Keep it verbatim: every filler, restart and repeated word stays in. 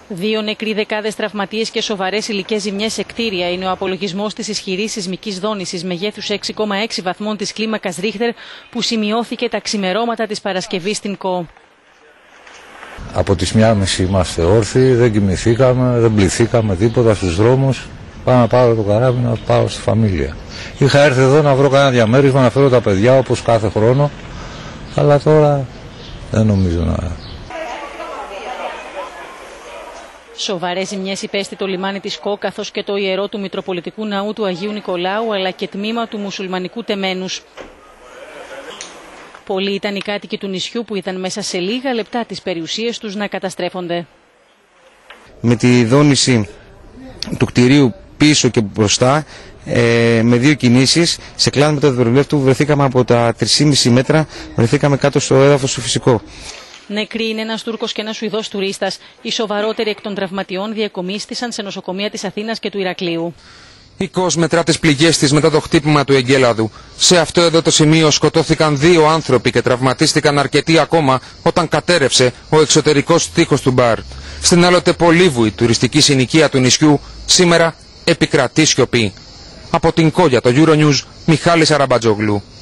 Δύο νεκροί, δεκάδες τραυματίες και σοβαρές υλικές ζημιές σε κτίρια είναι ο απολογισμός της ισχυρής σεισμικής δόνησης μεγέθους έξι κόμμα έξι βαθμών της κλίμακας Ρίχτερ που σημειώθηκε τα ξημερώματα της Παρασκευής στην ΚΟ. Από τις μία μισή είμαστε όρθιοι, δεν κοιμηθήκαμε, δεν πληθήκαμε τίποτα στους δρόμους. Πάω να πάρω το καράβι να πάω στη φαμίλια. Είχα έρθει εδώ να βρω κανένα διαμέρισμα, να φέρω τα παιδιά όπως κάθε χρόνο, αλλά τώρα δεν νομίζω να... Σοβαρές ζημιές υπέστη το λιμάνι της ΚΟ καθώς και το ιερό του Μητροπολιτικού Ναού του Αγίου Νικολάου αλλά και τμήμα του μουσουλμανικού τεμένους. Πολλοί ήταν οι κάτοικοι του νησιού που είδαν μέσα σε λίγα λεπτά τις περιουσίες τους να καταστρέφονται. Με τη δόνηση του κτηρίου πίσω και μπροστά, ε, με δύο κινήσεις, σε κλάσματα του δρομολεύτερου βρεθήκαμε από τα τρία κόμμα πέντε μέτρα, βρεθήκαμε κάτω στο έδαφος του φυσικό. Νεκροί είναι ένας Τούρκος και ένας Σουηδός τουρίστας. Οι σοβαρότεροι εκ των τραυματιών διακομίστησαν σε νοσοκομεία της Αθήνας και του Ηρακλείου. Η ΚΟΣ μετρά τις πληγές της μετά το χτύπημα του Εγκέλαδου. Σε αυτό εδώ το σημείο σκοτώθηκαν δύο άνθρωποι και τραυματίστηκαν αρκετοί ακόμα όταν κατέρευσε ο εξωτερικός τοίχος του μπαρ. Στην άλλοτε πολύβουη τουριστική συνοικία του νησιού σήμερα επικρατεί σιωπή. Από την ΚΟ για το Euronews, Μιχάλης Αραμπατζόγλου.